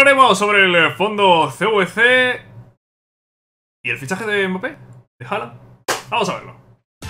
hablaremos sobre el fondo CVC y el fichaje de Mbappé, de Haaland. Vamos a verlo.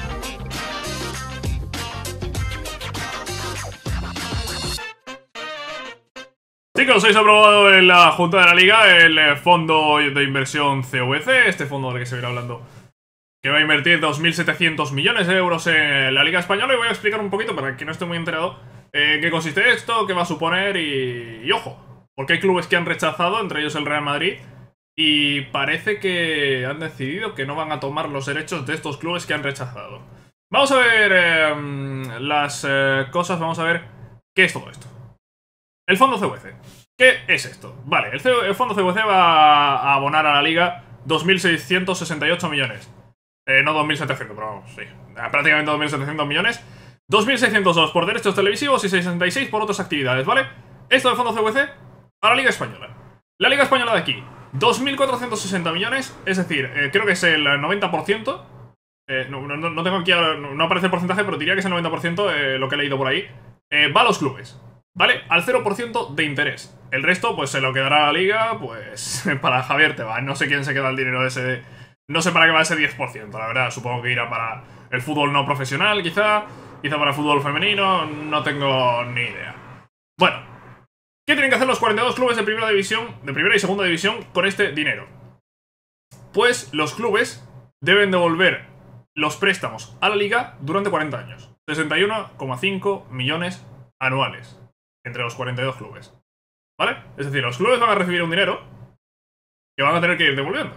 Chicos, habéis aprobado en la Junta de la Liga el fondo de inversión CVC, este fondo del que se viene hablando, que va a invertir 2.700 millones de euros en la Liga Española. Y voy a explicar un poquito, para quien no esté muy enterado, en qué consiste esto, qué va a suponer y ojo, porque hay clubes que han rechazado, entre ellos el Real Madrid, y parece que han decidido que no van a tomar los derechos de estos clubes que han rechazado. Vamos a ver las cosas, vamos a ver qué es todo esto. El fondo CVC. ¿Qué es esto? Vale, el fondo CVC va a abonar a la Liga 2.668 millones. No 2.700, pero vamos, sí. Prácticamente 2.700 millones. 2.602 por derechos televisivos y 66 por otras actividades, ¿vale? Esto del fondo CVC a la Liga Española. La Liga Española de aquí, 2.460 millones, es decir, creo que es el 90%. No tengo aquí, no aparece el porcentaje, pero diría que es el 90% lo que he leído por ahí. Va a los clubes, ¿vale? Al 0% de interés. El resto, pues se lo quedará la Liga, pues para Javier Tebas. No sé quién se queda el dinero de ese. No sé para qué va ese 10%, la verdad. Supongo que irá para el fútbol no profesional, quizá para el fútbol femenino, no tengo ni idea. Bueno, ¿qué tienen que hacer los 42 clubes de primera división, de primera y segunda división con este dinero? Pues los clubes deben devolver los préstamos a la Liga durante 40 años. 61,5 millones anuales entre los 42 clubes, ¿vale? Es decir, los clubes van a recibir un dinero que van a tener que ir devolviendo.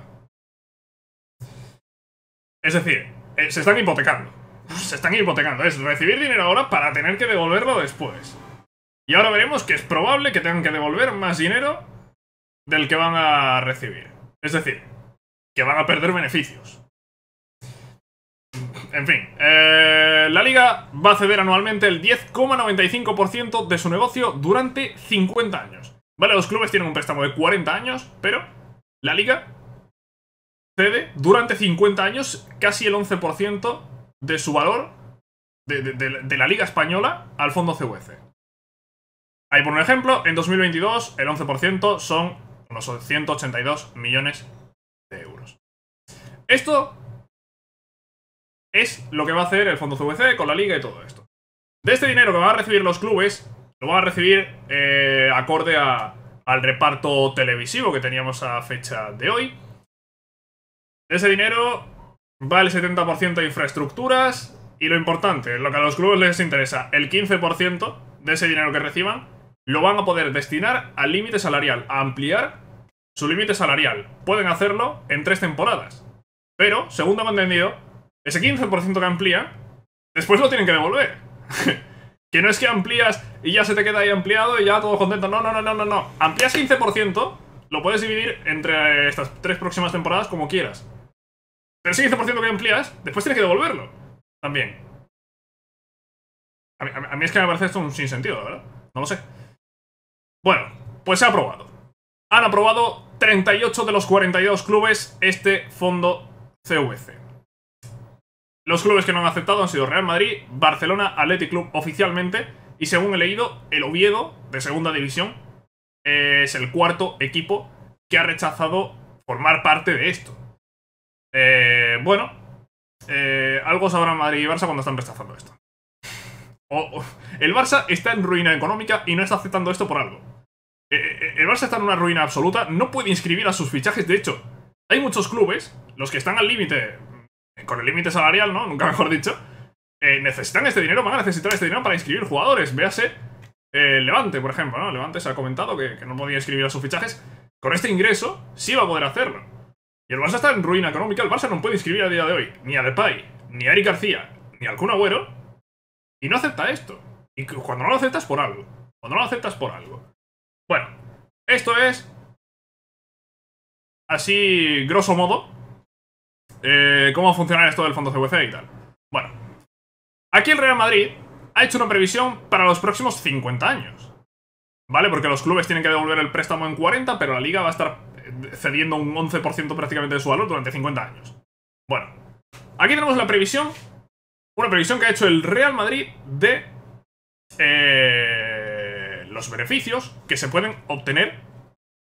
Es decir, se están hipotecando. Se están hipotecando. Es recibir dinero ahora para tener que devolverlo después. Y ahora veremos que es probable que tengan que devolver más dinero del que van a recibir. Es decir, que van a perder beneficios. En fin, la Liga va a ceder anualmente el 10,95% de su negocio durante 50 años. Vale, los clubes tienen un préstamo de 40 años, pero la Liga cede durante 50 años casi el 11% de su valor de la Liga Española al fondo CVC. Ahí por un ejemplo, en 2022 el 11% son unos 182 millones de euros. Esto es lo que va a hacer el fondo CVC con la Liga y todo esto. De este dinero que van a recibir los clubes, lo van a recibir acorde al reparto televisivo que teníamos a fecha de hoy. De ese dinero va el 70% de infraestructuras y lo importante, lo que a los clubes les interesa, el 15% de ese dinero que reciban lo van a poder destinar al límite salarial, a ampliar su límite salarial. Pueden hacerlo en 3 temporadas, pero, según tengo entendido, ese 15% que amplían, después lo tienen que devolver. Que no es que amplías y ya se te queda ahí ampliado y ya todo contento. No. Amplías 15%, lo puedes dividir entre estas 3 próximas temporadas como quieras. Pero ese 15% que amplías, después tienes que devolverlo también. A mí es que me parece esto un sinsentido, ¿verdad? No lo sé. Bueno, pues se ha aprobado. Han aprobado 38 de los 42 clubes este fondo CVC. Los clubes que no han aceptado han sido Real Madrid, Barcelona, Athletic Club oficialmente, y según he leído, el Oviedo, de segunda división, es el cuarto equipo que ha rechazado formar parte de esto. Bueno, algo sabrán Madrid y Barça cuando están rechazando esto. El Barça está en ruina económica y no está aceptando esto por algo. El Barça está en una ruina absoluta, no puede inscribir a sus fichajes. De hecho, hay muchos clubes, los que están al límite, con el límite salarial, ¿no? Nunca mejor dicho, necesitan este dinero, van a necesitar este dinero para inscribir jugadores. Véase Levante, por ejemplo, ¿no? Levante se ha comentado que no podía inscribir a sus fichajes. Con este ingreso sí va a poder hacerlo. Y el Barça está en ruina económica. El Barça no puede inscribir a día de hoy ni a Depay, ni a Eric García, ni al Kun Agüero. Y no acepta esto. Y cuando no lo aceptas por algo. Cuando no lo aceptas por algo. Bueno, esto es así, grosso modo, cómo va a funcionar esto del fondo CVC y tal. Bueno, aquí el Real Madrid ha hecho una previsión para los próximos 50 años. ¿Vale? Porque los clubes tienen que devolver el préstamo en 40, pero la Liga va a estar cediendo un 11% prácticamente de su valor durante 50 años. Bueno, aquí tenemos la previsión. Una previsión que ha hecho el Real Madrid de los beneficios que se pueden obtener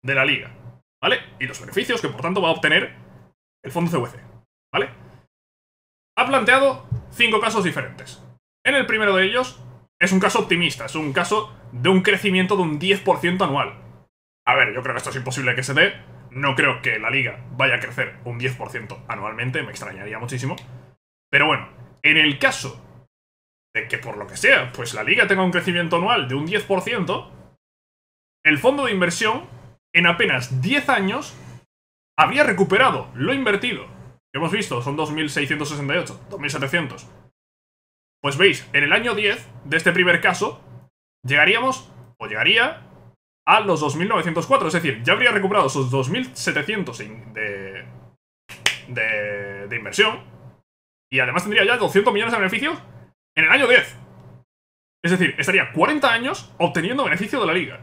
de la liga, ¿vale? Y los beneficios que por tanto va a obtener el fondo CVC, ¿vale? Ha planteado 5 casos diferentes. En el primero de ellos es un caso optimista, es un caso de un crecimiento de un 10% anual. A ver, yo creo que esto es imposible que se dé. No creo que la liga vaya a crecer un 10% anualmente, me extrañaría muchísimo. Pero bueno, en el caso de que por lo que sea, pues la liga tenga un crecimiento anual de un 10%, el fondo de inversión en apenas 10 años habría recuperado lo invertido. Que hemos visto, son 2.668, 2.700. Pues veis, en el año 10 de este primer caso, llegaría a los 2.904. Es decir, ya habría recuperado esos 2.700 de inversión. Y además tendría ya 200 millones de beneficios en el año 10. Es decir, estaría 40 años obteniendo beneficio de la liga.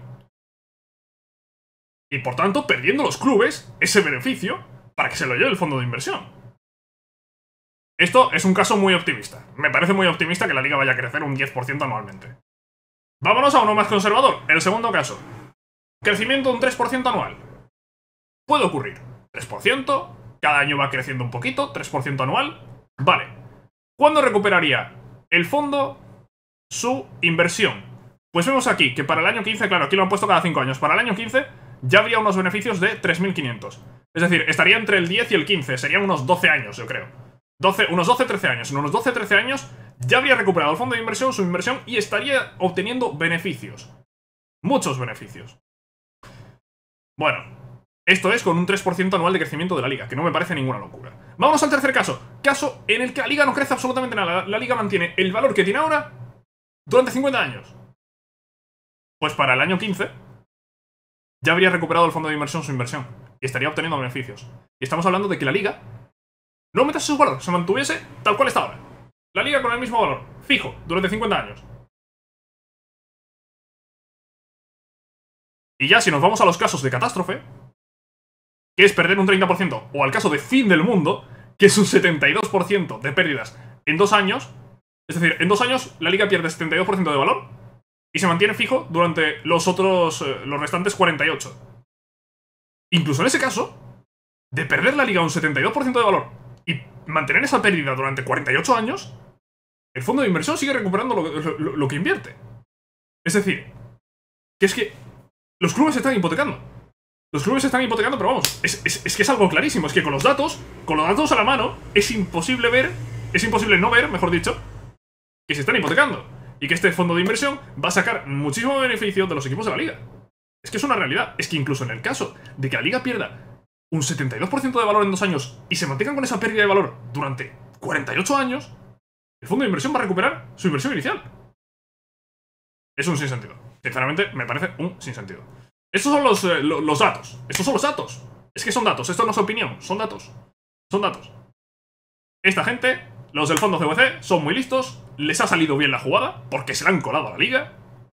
Y por tanto, perdiendo los clubes ese beneficio para que se lo lleve el fondo de inversión. Esto es un caso muy optimista. Me parece muy optimista que la liga vaya a crecer un 10% anualmente. Vámonos a uno más conservador. El segundo caso. Crecimiento de un 3% anual. Puede ocurrir. 3%, cada año va creciendo un poquito, 3% anual. Vale. ¿Cuándo recuperaría el fondo su inversión? Pues vemos aquí que para el año 15, claro, aquí lo han puesto cada 5 años. Para el año 15 ya habría unos beneficios de 3.500. Es decir, estaría entre el 10 y el 15. Serían unos 12 años, yo creo. Unos 12-13 años. En unos 12-13 años ya habría recuperado el fondo de inversión, su inversión, y estaría obteniendo beneficios. Muchos beneficios. Bueno, esto es con un 3% anual de crecimiento de la liga, que no me parece ninguna locura. Vamos al tercer caso. Caso en el que la liga no crece absolutamente nada. La liga mantiene el valor que tiene ahora durante 50 años. Pues para el año 15 ya habría recuperado el fondo de inversión su inversión y estaría obteniendo beneficios. Y estamos hablando de que la liga no aumentase su valor, se mantuviese tal cual está ahora. La liga con el mismo valor, fijo, durante 50 años. Y ya si nos vamos a los casos de catástrofe, que es perder un 30%, o al caso de fin del mundo, que es un 72% de pérdidas en 2 años, es decir, en 2 años la liga pierde 72% de valor y se mantiene fijo durante los restantes 48. Incluso en ese caso, de perder la liga un 72% de valor y mantener esa pérdida durante 48 años, el fondo de inversión sigue recuperando lo que invierte. Es decir, que es que los clubes se están hipotecando. Los clubes se están hipotecando, pero vamos, es que es algo clarísimo. Es que con los datos a la mano, es imposible no ver, mejor dicho, que se están hipotecando. Y que este fondo de inversión va a sacar muchísimo beneficio de los equipos de la liga. Es que es una realidad. Es que incluso en el caso de que la liga pierda un 72% de valor en 2 años y se mantengan con esa pérdida de valor durante 48 años, el fondo de inversión va a recuperar su inversión inicial. Es un sinsentido. Sinceramente, me parece un sinsentido. Estos son los datos. Estos son los datos. Es que son datos. Esto no es opinión. Son datos. Son datos. Esta gente, los del fondo CVC, son muy listos. Les ha salido bien la jugada porque se la han colado a la liga.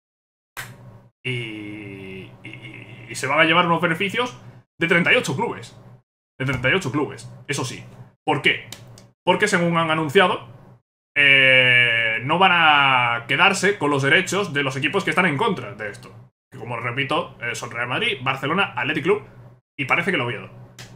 Y se van a llevar unos beneficios de 38 clubes. De 38 clubes. Eso sí. ¿Por qué? Porque según han anunciado, no van a quedarse con los derechos de los equipos que están en contra de esto. Que como repito, son Real Madrid, Barcelona, Athletic Club y parece que el Oviedo.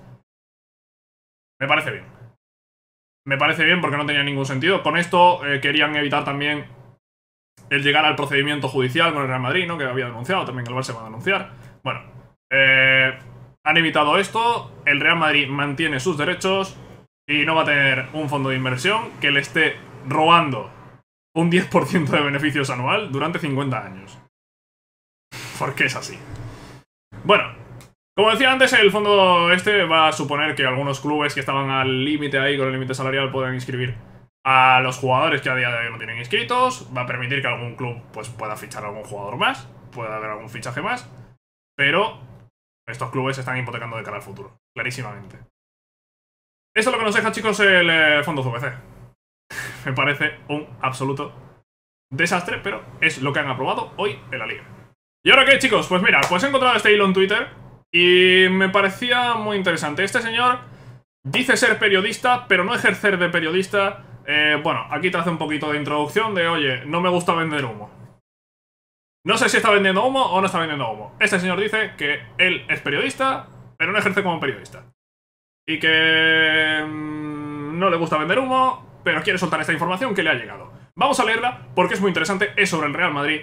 Me parece bien. Me parece bien porque no tenía ningún sentido. Con esto querían evitar también el llegar al procedimiento judicial con el Real Madrid, ¿no? Que había denunciado, también el Barça va a denunciar. Bueno, han evitado esto. El Real Madrid mantiene sus derechos y no va a tener un fondo de inversión que le esté robando un 10% de beneficios anual durante 50 años. Porque es así. Bueno, como decía antes, el fondo este va a suponer que algunos clubes que estaban al límite ahí con el límite salarial puedan inscribir a los jugadores que a día de hoy no tienen inscritos. Va a permitir que algún club pues pueda fichar a algún jugador más, pueda haber algún fichaje más, pero estos clubes se están hipotecando de cara al futuro, clarísimamente. Esto es lo que nos deja, chicos, el fondo CVC. Me parece un absoluto desastre, pero es lo que han aprobado hoy en la liga. ¿Y ahora qué, chicos? Pues mira, pues he encontrado este hilo en Twitter y me parecía muy interesante. Este señor dice ser periodista, pero no ejercer de periodista. Bueno, aquí te hace un poquito de introducción de, oye, no me gusta vender humo. No sé si está vendiendo humo o no está vendiendo humo. Este señor dice que él es periodista, pero no ejerce como periodista. Y que no le gusta vender humo, pero quiere soltar esta información que le ha llegado. Vamos a leerla porque es muy interesante, es sobre el Real Madrid.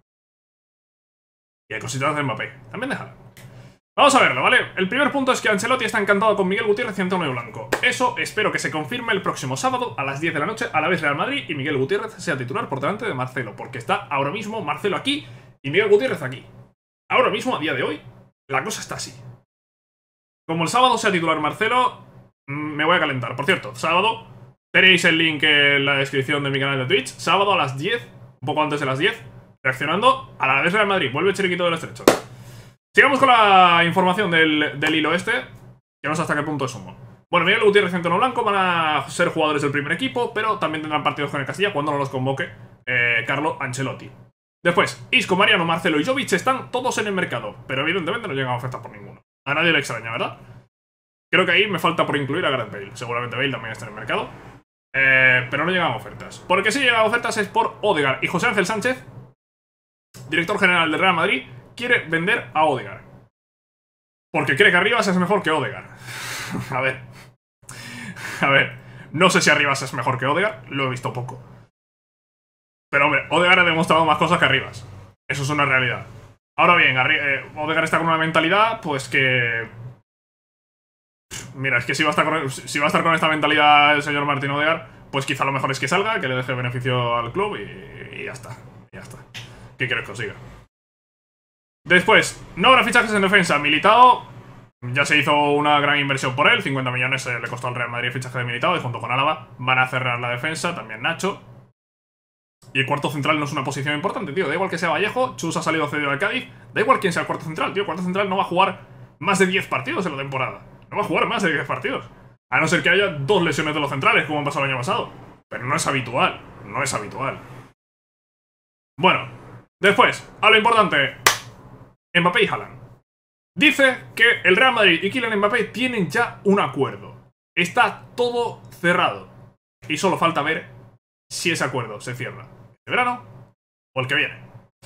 Y hay cositas de Mbappé, también déjala. Vamos a verlo, ¿vale? El primer punto es que Ancelotti está encantado con Miguel Gutiérrez y Antonio Blanco. Eso espero que se confirme el próximo sábado a las 10 de la noche, a la vez Real Madrid, y Miguel Gutiérrez sea titular por delante de Marcelo, porque está ahora mismo Marcelo aquí y Miguel Gutiérrez aquí. Ahora mismo, a día de hoy, la cosa está así. Como el sábado sea titular Marcelo, me voy a calentar. Por cierto, sábado, tenéis el link en la descripción de mi canal de Twitch, sábado a las 10, un poco antes de las 10, reaccionando a la vez Real Madrid. Vuelve el Chiriquito del Estrecho. Sigamos con la información del hilo este, que no sé hasta qué punto es humo. Bueno, Miguel Gutiérrez y Antonio Blanco van a ser jugadores del primer equipo, pero también tendrán partidos con el Castilla cuando no los convoque Carlo Ancelotti. Después, Isco, Mariano, Marcelo y Jovic están todos en el mercado, pero evidentemente no llegan a ofertas por ninguno. A nadie le extraña, ¿verdad? Creo que ahí me falta por incluir a Gareth Bale. Seguramente Bale también está en el mercado, pero no llegan a ofertas. Porque sí llegan a ofertas es por Odegaard y José Ángel Sánchez, director general del Real Madrid, quiere vender a Odegaard. Porque cree que Arribas es mejor que Odegaard. A ver, no sé si Arribas es mejor que Odegaard, lo he visto poco. Pero hombre, Odegaard ha demostrado más cosas que Arribas. Eso es una realidad. Ahora bien, Odegaard está con una mentalidad, pues que... Mira, es que si va a estar con esta mentalidad el señor Martín Odegaard, pues quizá lo mejor es que salga, que le deje beneficio al club y ya está. Ya está. ¿Qué quieres que os diga? Después, no habrá fichajes en defensa. Militao, ya se hizo una gran inversión por él, 50 millones le costó al Real Madrid el fichaje de Militao, y junto con Álava van a cerrar la defensa, también Nacho. Y el cuarto central no es una posición importante, tío. Da igual que sea Vallejo, Chus ha salido cedido al Cádiz, da igual quién sea el cuarto central, tío. El cuarto central no va a jugar más de 10 partidos en la temporada. No va a jugar más de 10 partidos. A no ser que haya 2 lesiones de los centrales, como pasó el año pasado. Pero no es habitual, no es habitual. Bueno, después, a lo importante... Mbappé y Haaland. Dice que el Real Madrid y Kylian Mbappé tienen ya un acuerdo. Está todo cerrado. Y solo falta ver si ese acuerdo se cierra el verano o el que viene.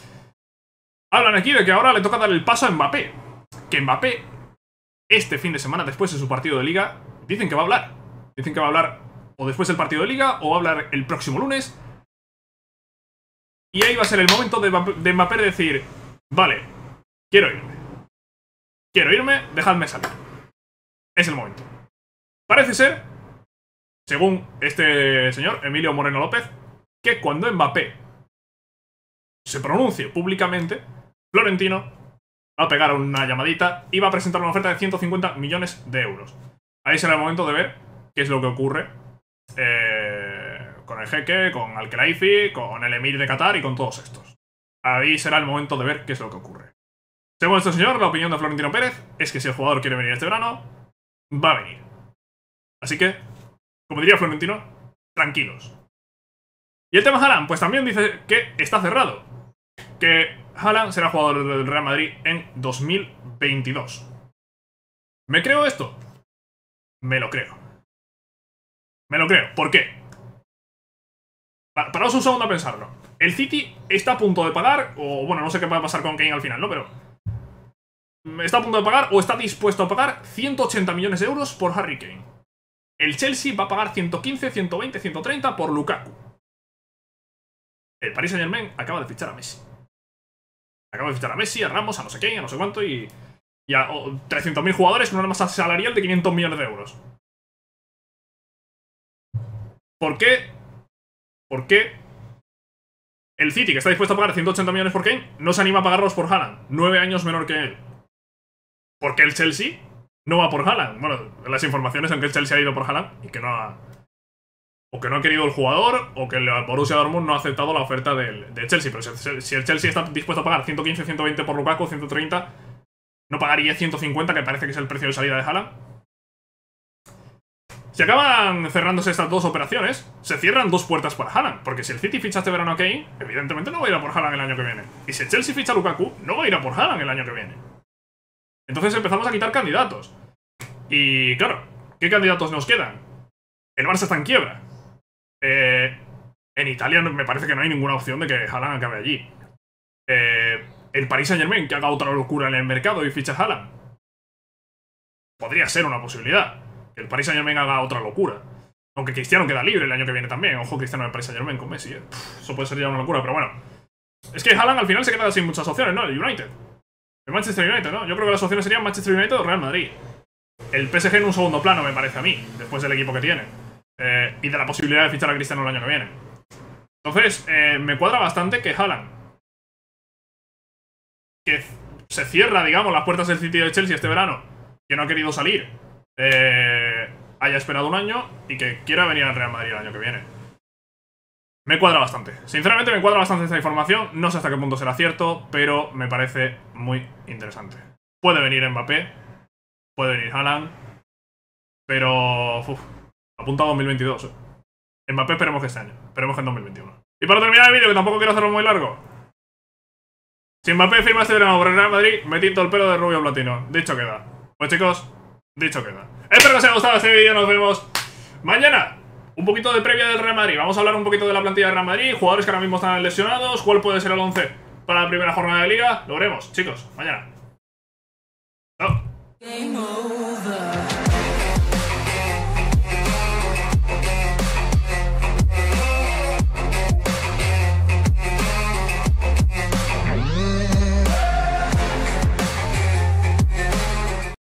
Hablan aquí de que ahora le toca dar el paso a Mbappé. Que Mbappé, este fin de semana después de su partido de Liga, dicen que va a hablar. Dicen que va a hablar o después del partido de Liga o va a hablar el próximo lunes. Y ahí va a ser el momento de Mbappé de decir: vale, quiero irme, dejadme salir. Es el momento. Parece ser, según este señor, Emilio Moreno López, que cuando Mbappé se pronuncie públicamente, Florentino va a pegar una llamadita y va a presentar una oferta de 150 millones de euros. Ahí será el momento de ver qué es lo que ocurre con el jeque, con Al-Khelaifi, con el emir de Qatar y con todos estos. Ahí será el momento de ver qué es lo que ocurre. Según este señor, la opinión de Florentino Pérez es que si el jugador quiere venir este verano, va a venir. Así que, como diría Florentino, tranquilos. Y el tema Haaland, pues también dice que está cerrado. Que Haaland será jugador del Real Madrid en 2022. ¿Me creo esto? Me lo creo. Me lo creo. ¿Por qué? Paraos un segundo a pensarlo. El City está a punto de pagar, o bueno, no sé qué va a pasar con Kane al final, ¿no? Pero está a punto de pagar o está dispuesto a pagar 180 millones de euros por Harry Kane. El Chelsea va a pagar 115, 120, 130 por Lukaku. El Paris Saint-Germain acaba de fichar a Messi. Acaba de fichar a Messi, a Ramos, a no sé qué, a no sé cuánto y a 300.000 jugadores con una masa salarial de 500 millones de euros. ¿Por qué? ¿Por qué el City, que está dispuesto a pagar 180 millones por Kane, no se anima a pagarlos por Haaland? 9 años menor que él. ¿Por qué el Chelsea no va por Haaland? Bueno, las informaciones en que el Chelsea ha ido por Haaland y que no ha... O que no ha querido el jugador, o que el Borussia Dortmund no ha aceptado la oferta del Chelsea. Pero si el Chelsea está dispuesto a pagar 115, 120 por Lukaku, 130, ¿no pagaría 150, que parece que es el precio de salida de Haaland? Si acaban cerrándose estas dos operaciones, se cierran dos puertas para Haaland. Porque si el City ficha este verano a Kane, evidentemente no va a ir a por Haaland el año que viene. Y si el Chelsea ficha a Lukaku, no va a ir a por Haaland el año que viene. Entonces empezamos a quitar candidatos. Y claro, ¿qué candidatos nos quedan? El Barça está en quiebra. En Italia me parece que no hay ninguna opción de que Haaland acabe allí. el Paris Saint-Germain que haga otra locura en el mercado y ficha a Haaland. Podría ser una posibilidad. Que el Paris Saint-Germain haga otra locura. Aunque Cristiano queda libre el año que viene también. Ojo, Cristiano en el Paris Saint-Germain con Messi, eso puede ser ya una locura, pero bueno. Es que Haaland al final se queda sin muchas opciones, ¿no? El United. El Manchester United, ¿no? Yo creo que las opciones serían Manchester United o Real Madrid. El PSG en un segundo plano, me parece a mí, después del equipo que tiene. Y de la posibilidad de fichar a Cristiano el año que viene. Entonces, me cuadra bastante que Haaland, que se cierra, digamos, las puertas del City de Chelsea este verano, que no ha querido salir, haya esperado un año y que quiera venir al Real Madrid el año que viene. Me cuadra bastante. Sinceramente me cuadra bastante esta información. No sé hasta qué punto será cierto, pero me parece muy interesante. Puede venir Mbappé, puede venir Haaland, pero apunta a 2022. Mbappé esperemos que este año, esperemos que en 2021. Y para terminar el vídeo, que tampoco quiero hacerlo muy largo, si Mbappé firma este verano por el Real Madrid, me tinto el pelo de rubio platino. Dicho queda. Pues chicos, dicho queda. Espero que os haya gustado este vídeo, nos vemos mañana. Un poquito de previa del Real Madrid. Vamos a hablar un poquito de la plantilla del Real Madrid, jugadores que ahora mismo están lesionados, cuál puede ser el 11 para la primera jornada de Liga. Lo veremos, chicos, mañana. Chao.